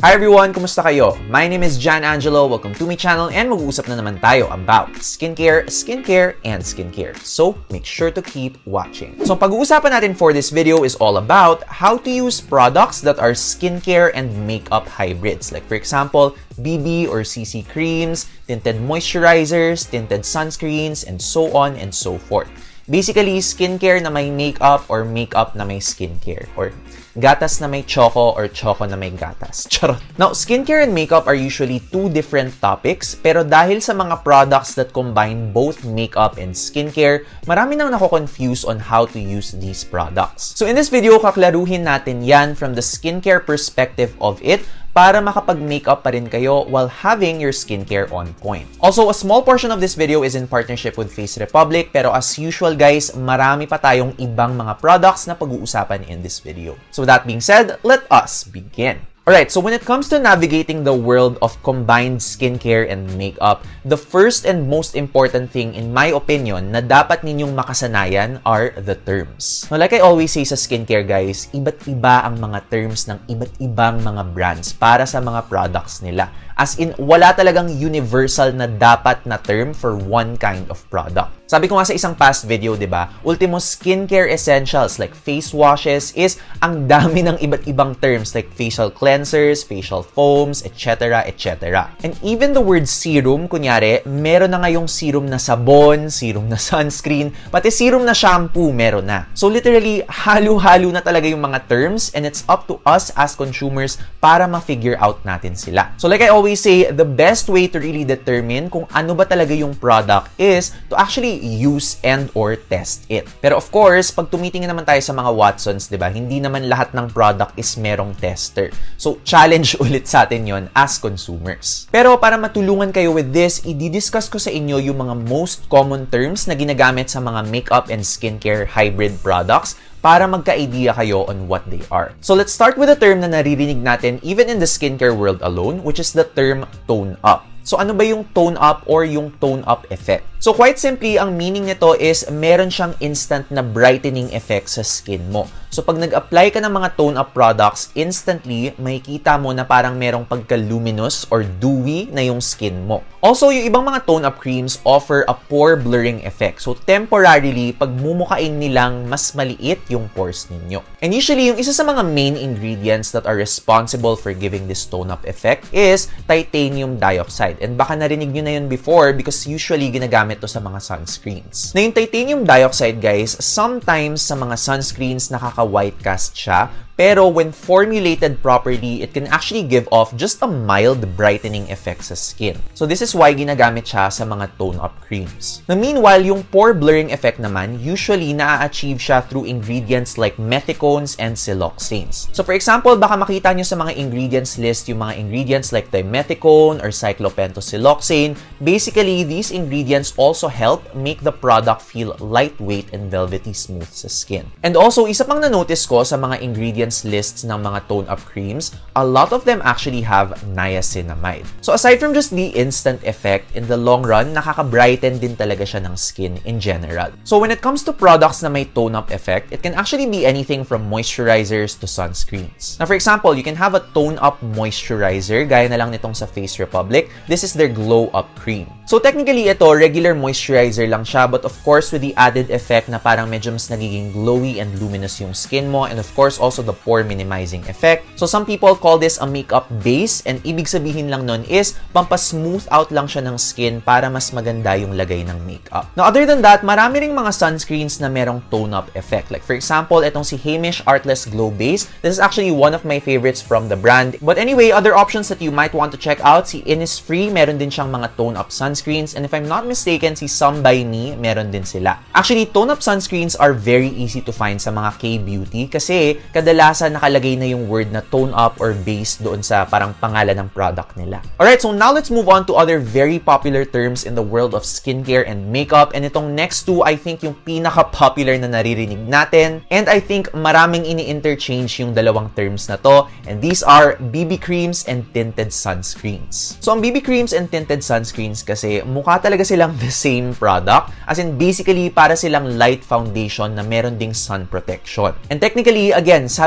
Hi everyone! Kumusta kayo? My name is Jan Angelo. Welcome to my channel and mag-uusap na naman tayo about skincare, and skincare. So, make sure to keep watching. So, pag-uusapan natin for this video is all about how to use products that are skincare and makeup hybrids. Like for example, BB or CC creams, tinted moisturizers, tinted sunscreens, and so on and so forth. Basically, skincare na may makeup or makeup na may skincare. Or gatas na may choco or choco na may gatas. Charot. Now, skincare and makeup are usually two different topics, pero dahil sa mga products that combine both makeup and skincare, marami nang nako-confuse on how to use these products. So in this video, kaklaruhin natin yan from the skincare perspective of it, para makapag-makeup pa rin kayo while having your skincare on point. Also, a small portion of this video is in partnership with Face Republic, pero as usual guys, marami pa tayong ibang mga products na pag-uusapan in this video. So with that being said, let us begin. Alright, so when it comes to navigating the world of combined skincare and makeup, the first and most important thing, in my opinion, na dapat ninyong makasanayan are the terms. Now, like I always say sa skincare guys, iba't iba ang mga terms ng iba't ibang mga brands para sa mga products nila. As in, wala talagang universal na dapat na term for one kind of product. Sabi ko nga sa isang past video, di ba? Ultimo skincare essentials like face washes is ang dami ng iba't ibang terms like facial cleansers, facial foams, etc. etc. And even the word serum, kunyari, meron na ngayong serum na sabon, serum na sunscreen, pati serum na shampoo, meron na. So literally, halo-halo na talaga yung mga terms and it's up to us as consumers para ma-figure out natin sila. So like I always say, the best way to really determine kung ano ba talaga yung product is to actually use and or test it. Pero of course, pag tumitingin naman tayo sa mga Watsons, di ba, hindi naman lahat ng product is merong tester. So, challenge ulit sa atin yon as consumers. Pero para matulungan kayo with this, i-discuss ko sa inyo yung mga most common terms na ginagamit sa mga makeup and skincare hybrid products para magka-idea kayo on what they are. So let's start with a term na naririnig natin even in the skincare world alone, which is the term tone up. So ano ba yung tone up or yung tone up effect? So quite simply, ang meaning nito is meron siyang instant na brightening effect sa skin mo. So pag nag-apply ka ng mga tone up products, instantly makikita mo na parang merong pagka-luminous or dewy na yung skin mo. Also, yung ibang mga tone up creams offer a pore blurring effect. So temporarily, pag mumukain nilang mas maliit yung pores ninyo. And usually, yung isa sa mga main ingredients that are responsible for giving this tone up effect is titanium dioxide. And baka narinig nyo na yun before because usually ginagamit to sa mga sunscreens. Na yung titanium dioxide guys, sometimes sa mga sunscreens nakaka-white cast siya, pero when formulated properly, it can actually give off just a mild brightening effect sa skin. So this is why ginagamit siya sa mga tone-up creams. Now meanwhile, yung pore blurring effect naman, usually na-achieve siya through ingredients like methicones and siloxanes. So for example, baka makita nyo sa mga ingredients list yung mga ingredients like dimethicone or cyclopentosiloxane. Basically, these ingredients also help make the product feel lightweight and velvety smooth sa skin. And also, isa pang na-notice ko sa mga ingredients lists ng mga tone-up creams, a lot of them actually have niacinamide. So aside from just the instant effect, in the long run, nakaka-brighten din talaga siya ng skin in general. So when it comes to products na may tone-up effect, it can actually be anything from moisturizers to sunscreens. Now for example, you can have a tone-up moisturizer, gaya na lang nitong sa Face Republic. This is their Glow Up Cream. So technically, ito, regular moisturizer lang siya, but of course, with the added effect na parang medyo mas nagiging glowy and luminous yung skin mo, and of course, also the pore minimizing effect. So some people call this a makeup base, and ibig sabihin lang nun is pampasmooth out lang siya ng skin para mas maganda yung lagay ng makeup. Now other than that, marami ring mga sunscreens na merong tone-up effect. Like for example, itong si Heimish Artless Glow Base. This is actually one of my favorites from the brand. But anyway, other options that you might want to check out, si Innisfree, meron din siyang mga tone-up sunscreens, and if I'm not mistaken, si Some By Me, meron din sila. Actually, tone-up sunscreens are very easy to find sa mga K-beauty kasi kadalasan nakalagay na yung word na tone up or base doon sa parang pangalan ng product nila. Alright, so now let's move on to other very popular terms in the world of skincare and makeup. And itong next two, I think yung pinaka-popular na naririnig natin. And I think maraming ini-interchange yung dalawang terms na to. And these are BB creams and tinted sunscreens. So ang BB creams and tinted sunscreens kasi mukha talaga silang the same product. As in, basically, para silang light foundation na meron ding sun protection. And technically, again, sabi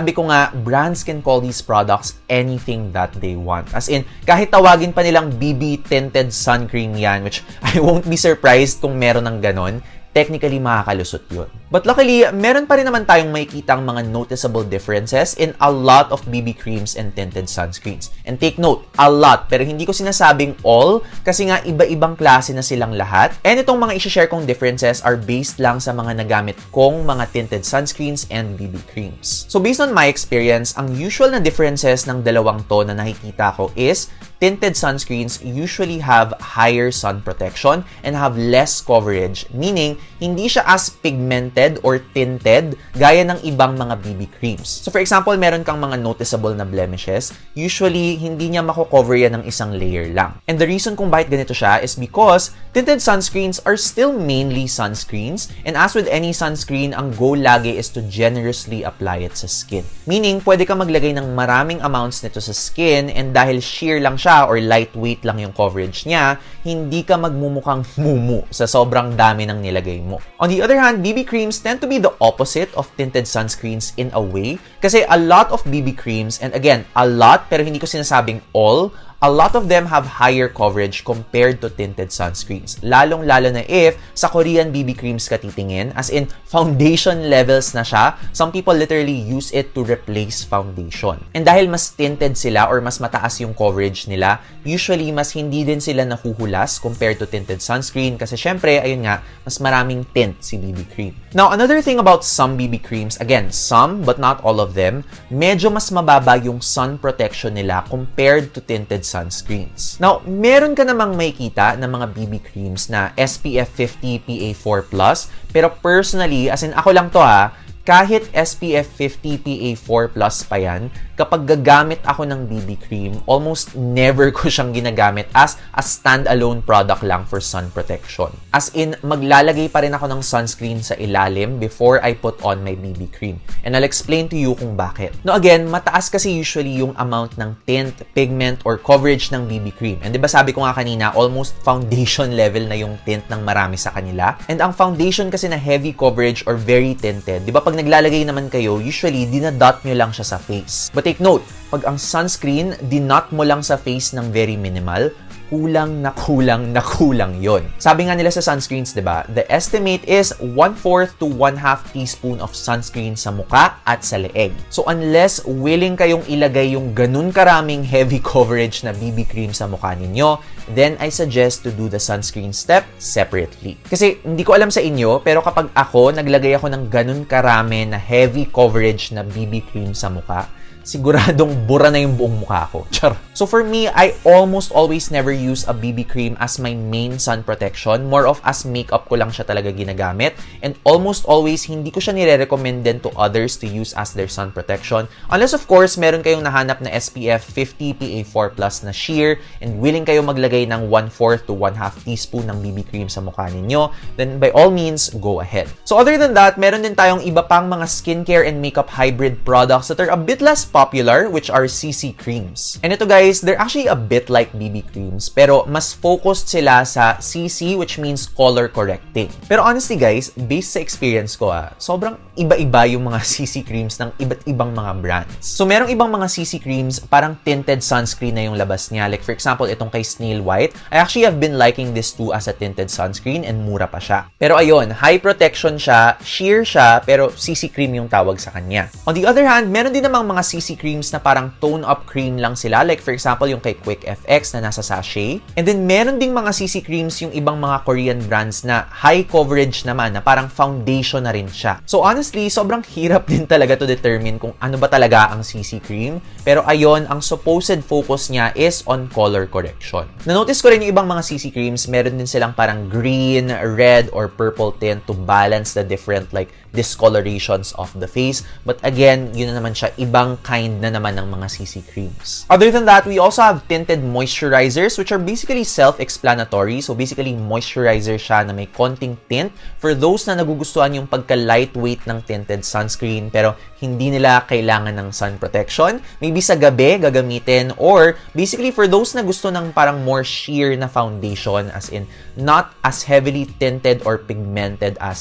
sabi ko nga, brands can call these products anything that they want. As in, kahit tawagin pa nilang BB Tinted Suncream yan, which I won't be surprised kung meron ng ganon, technically makakalusot yun. But luckily, meron pa rin naman tayong makikitang mga noticeable differences in a lot of BB creams and tinted sunscreens. And take note, a lot, pero hindi ko sinasabing all kasi nga iba-ibang klase na silang lahat. And itong mga isi-share kong differences are based lang sa mga nagamit kong mga tinted sunscreens and BB creams. So based on my experience, ang usual na differences ng dalawang to na nakikita ko is tinted sunscreens usually have higher sun protection and have less coverage, meaning hindi siya as pigmented or tinted gaya ng ibang mga BB creams. So for example, meron kang mga noticeable na blemishes, usually hindi niya mako-cover yan ng isang layer lang. And the reason kung bakit ganito siya is because tinted sunscreens are still mainly sunscreens, and as with any sunscreen, ang goal lagi is to generously apply it sa skin. Meaning, pwede ka maglagay ng maraming amounts nito sa skin, and dahil sheer lang siya or lightweight lang yung coverage niya, hindi ka magmumukhang mumu sa sobrang dami ng nilagay mo. On the other hand, BB creams tend to be the opposite of tinted sunscreens in a way, kasi a lot of BB creams, and again, a lot, pero hindi ko sinasabing all, a lot of them have higher coverage compared to tinted sunscreens. Lalong-lalo na if sa Korean BB creams ka titingin, as in foundation levels na siya, some people literally use it to replace foundation. And dahil mas tinted sila or mas mataas yung coverage nila, usually mas hindi din sila nahuhulas compared to tinted sunscreen kasi syempre, ayun nga, mas maraming tint si BB cream. Now, another thing about some BB creams, again, some but not all of them, medyo mas mababa yung sun protection nila compared to tinted sunscreens. Now, meron ka namang makikita ng mga BB creams na SPF 50 PA4+, pero personally, as in ako lang to kahit SPF 50 PA4+ pa yan, kapag gagamit ako ng BB cream, almost never ko siyang ginagamit as a standalone product lang for sun protection. As in, maglalagay pa rin ako ng sunscreen sa ilalim before I put on my BB cream. And I'll explain to you kung bakit. Now again, mataas kasi usually yung amount ng tint, pigment, or coverage ng BB cream. And diba sabi ko nga kanina, almost foundation level na yung tint ng marami sa kanila. And ang foundation kasi na heavy coverage or very tinted, diba pag naglalagay naman kayo, usually dinadot nyo lang siya sa face. But take note, pag ang sunscreen, dinot mo lang sa face ng very minimal, kulang na kulang yon. Sabi nga nila sa sunscreens, diba? The estimate is 1/4 to 1/2 teaspoon of sunscreen sa muka at sa leeg. So unless willing kayong ilagay yung ganun karaming heavy coverage na BB cream sa mukha ninyo, then I suggest to do the sunscreen step separately. Kasi hindi ko alam sa inyo, pero kapag ako, naglagay ako ng ganun karami na heavy coverage na BB cream sa mukha, siguradong bura na yung buong mukha ko. Char. So for me, I almost always never use a BB cream as my main sun protection. More of as makeup ko lang siya talaga ginagamit. And almost always, hindi ko siya nire-recommend din to others to use as their sun protection. Unless of course, meron kayong nahanap na SPF 50 PA4+ na sheer and willing kayo maglagay ng 1/4 to 1/2 teaspoon ng BB cream sa mukha ninyo, then by all means, go ahead. So other than that, meron din tayong iba pang mga skincare and makeup hybrid products that are a bit less popular, which are CC creams. And ito guys, they're actually a bit like BB creams, pero mas focused sila sa CC, which means color correcting. Pero honestly guys, based sa experience ko sobrang iba-iba yung mga CC creams ng iba't ibang mga brands. So merong ibang mga CC creams, parang tinted sunscreen na yung labas niya. Like for example, itong kay Snail White, I actually have been liking this too as a tinted sunscreen and mura pa siya. Pero ayun, high protection siya, sheer siya, pero CC cream yung tawag sa kanya. On the other hand, meron din namang mga CC creams na parang tone-up cream lang sila. Like for example, yung kay Quick FX na nasa sachet. And then meron ding mga CC creams yung ibang mga Korean brands na high coverage naman, na parang foundation na rin siya. So honestly, sobrang hirap din talaga to determine kung ano ba talaga ang CC cream. Pero ayon, ang supposed focus niya is on color correction. Na-notice ko rin yung ibang mga CC creams, meron din silang parang green, red, or purple tint to balance the different like discolorations of the face. But again, yun na naman siya, ibang kind na naman ng mga CC creams. Other than that, we also have tinted moisturizers, which are basically self-explanatory. So basically, moisturizer siya na may konting tint for those na nagugustuhan yung pagka-lightweight ng tinted sunscreen pero hindi nila kailangan ng sun protection. Maybe sa gabi gagamitin, or basically for those na gusto ng parang more sheer na foundation, as in not as heavily tinted or pigmented as yung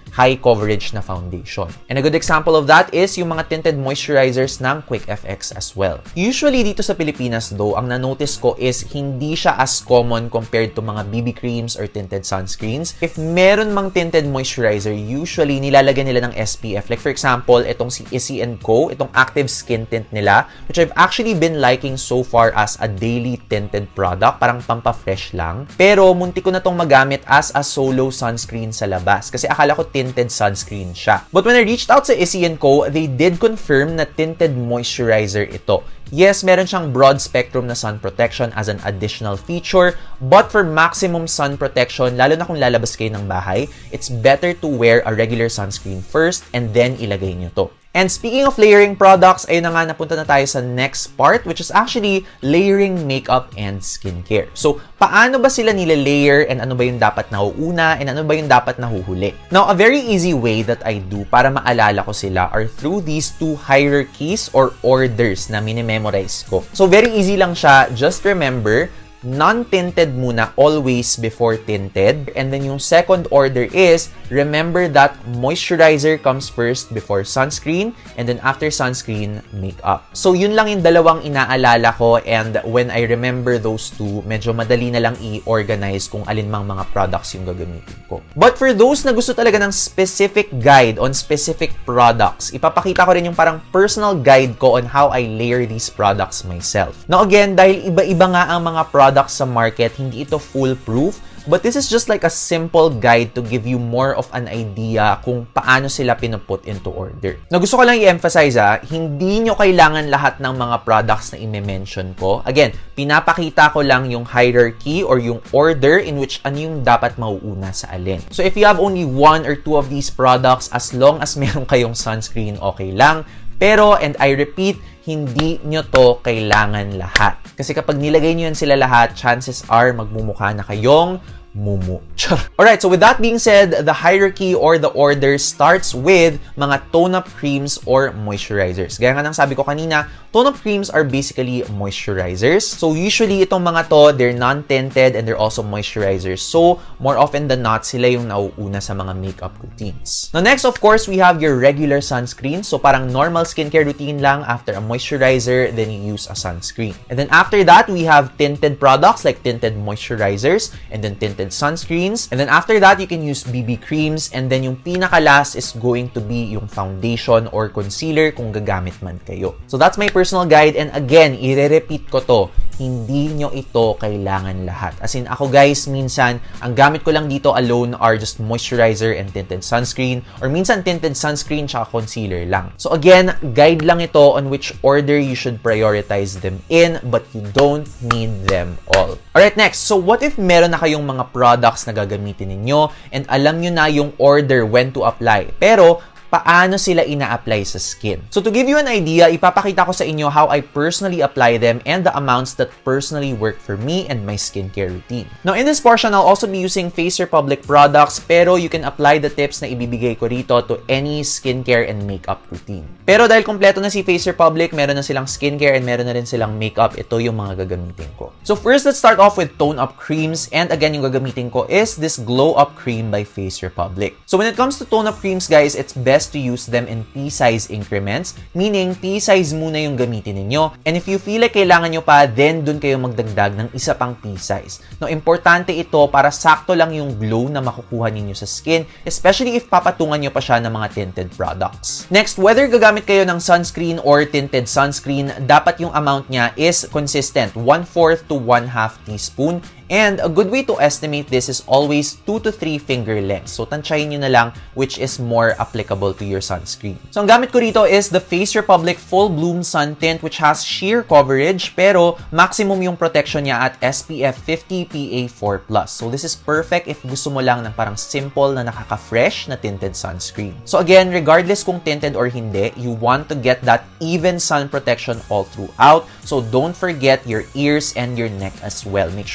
high coverage na foundation. And a good example of that is yung mga tinted moisturizers ng Quick FX as well. Usually dito sa Pilipinas though, ang na-notice ko is hindi siya as common compared to mga BB creams or tinted sunscreens. If meron mang tinted moisturizer, usually nilalagyan nila ng SPF. Like for example, itong si Issey & Co, itong active skin tint nila, which I've actually been liking so far as a daily tinted product, parang pampa-fresh lang. Pero munti ko na tong magamit as a solo sunscreen sa labas kasi akala ko tinted sunscreen siya. But when I reached out sa Issey & Co, they did confirm na tinted moisturizer ito. Yes, meron siyang broad spectrum na sun protection as an additional feature, but for maximum sun protection, lalo na kung lalabas kayo ng bahay, it's better to wear a regular sunscreen first and then ilagay nyo to. And speaking of layering products, ayun na nga, napunta na tayo sa next part, which is actually layering makeup and skincare. So, paano ba sila nila-layer and ano ba yung dapat nauuna and ano ba yung dapat nahuhuli? Now, a very easy way that I do para maalala ko sila are through these two hierarchies or orders na minimemorize ko. So, very easy lang siya. Just remember, non-tinted muna always before tinted. And then yung second order is, remember that moisturizer comes first before sunscreen, and then after sunscreen, makeup. So yun lang yung dalawang inaalala ko, and when I remember those two, medyo madali na lang i-organize kung alin mang mga products yung gagamitin ko. But for those na gusto talaga ng specific guide on specific products, ipapakita ko rin yung parang personal guide ko on how I layer these products myself. Now again, dahil iba-iba nga ang mga products sa market, hindi ito foolproof, but this is just like a simple guide to give you more of an idea kung paano sila pinuput into order. Na gusto ko lang i-emphasize hindi nyo kailangan lahat ng mga products na i-mention ko. Again, pinapakita ko lang yung hierarchy or yung order in which ano yung dapat mauuna sa alin. So if you have only one or two of these products, as long as meron kayong sunscreen, okay lang. Pero, and I repeat, hindi nyo to kailangan lahat. Kasi kapag nilagay nyo yan sila lahat, chances are magmumukha na kayong mumu. Alright, so with that being said, the hierarchy or the order starts with mga tone-up creams or moisturizers. Gaya nga ng sabi ko kanina, tone-up creams are basically moisturizers. So usually itong mga to, they're non-tinted and they're also moisturizers. So more often than not, sila yung nauuna sa mga makeup routines. Now next, of course, we have your regular sunscreen. So parang normal skincare routine lang. After a moisturizer, then you use a sunscreen. And then after that, we have tinted products like tinted moisturizers and then tinted sunscreens. And then after that, you can use BB creams. And then yung pinaka-last is going to be yung foundation or concealer kung gagamit man kayo. So that's my personal guide. And again, i-repeat ko to, hindi nyo ito kailangan lahat. As in, ako guys, minsan, ang gamit ko lang dito alone are just moisturizer and tinted sunscreen. Or minsan, tinted sunscreen tsaka concealer lang. So again, guide lang ito on which order you should prioritize them in, but you don't need them all. Alright, next. So what if meron na kayong mga products na gagamitin ninyo and alam nyo na yung order when to apply, pero paano sila ina-apply sa skin? So to give you an idea, ipapakita ko sa inyo how I personally apply them and the amounts that personally work for me and my skincare routine. Now in this portion, I'll also be using Face Republic products, pero you can apply the tips na ibibigay ko rito to any skincare and makeup routine. Pero dahil kompleto na si Face Republic, meron na silang skincare and meron na rin silang makeup, ito yung mga gagamitin ko. So first, let's start off with tone-up creams, and again, yung gagamitin ko is this Glow Up Cream by Face Republic. So when it comes to tone-up creams, guys, it's best to use them in pea-size increments, meaning pea-size muna yung gamitin ninyo. And if you feel like kailangan nyo pa, then dun kayo magdagdag ng isa pang pea-size. Now, importante ito para sakto lang yung glow na makukuha ninyo sa skin, especially if papatungan nyo pa siya ng mga tinted products. Next, whether gagamit kayo ng sunscreen or tinted sunscreen, dapat yung amount niya is consistent, 1/4 to 1/2 teaspoon. And a good way to estimate this is always 2 to 3 finger lengths. So, tansyahin nyo na lang which is more applicable to your sunscreen. So, ang gamit ko rito is the Face Republic Full Bloom Sun Tint, which has sheer coverage, pero maximum yung protection niya at SPF 50 PA4+. So, this is perfect if gusto mo lang ng parang simple na nakaka-fresh na tinted sunscreen. So, again, regardless kung tinted or hindi, you want to get that even sun protection all throughout. So, don't forget your ears and your neck as well. Make sure ma-apply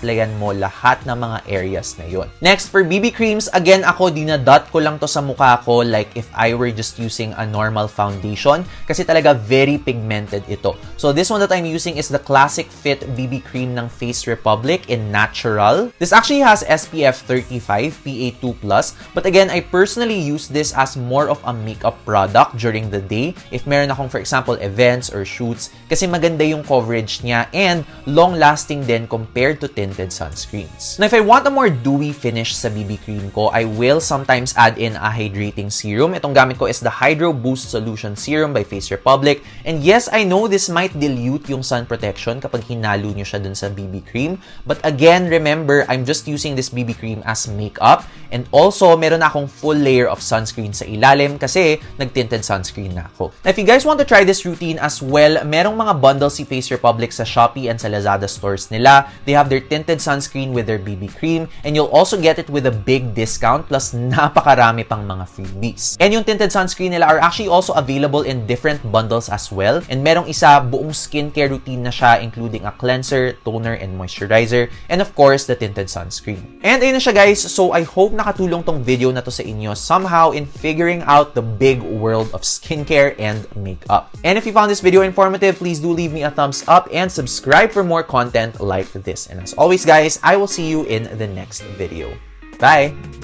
ma-applyan mo lahat ng mga areas na yon. Next, for BB creams, again, ako dinadot ko lang to sa mukha ko like if I were just using a normal foundation kasi talaga very pigmented ito. So this one that I'm using is the Classic Fit BB cream ng Face Republic in Natural. This actually has SPF 35 PA2+, but again, I personally use this as more of a makeup product during the day if meron akong, for example, events or shoots kasi maganda yung coverage niya and long-lasting din compared to tinted sunscreens. Now, if I want a more dewy finish sa BB cream ko, I will sometimes add in a hydrating serum. Itong gamit ko is the Hydro Boost Solution Serum by Face Republic. And yes, I know this might dilute yung sun protection kapag hinalo nyo siya dun sa BB cream. But again, remember, I'm just using this BB cream as makeup. And also, meron na akong full layer of sunscreen sa ilalim kasi nag-tinted sunscreen na ako. Now, if you guys want to try this routine as well, merong mga bundles si Face Republic sa Shopee and sa Lazada stores nila. They have their tinted sunscreen with their BB cream and you'll also get it with a big discount plus napakarami pang mga freebies. And yung tinted sunscreen nila are actually also available in different bundles as well. And merong isa buong skincare routine na siya including a cleanser, toner, and moisturizer. And of course, the tinted sunscreen. And ayun na siya guys. So I hope nakatulong tong video na to sa inyo somehow in figuring out the big world of skincare and makeup. And if you found this video informative, please do leave me a thumbs up and subscribe for more content like this. And as always guys, I will see you in the next video. Bye!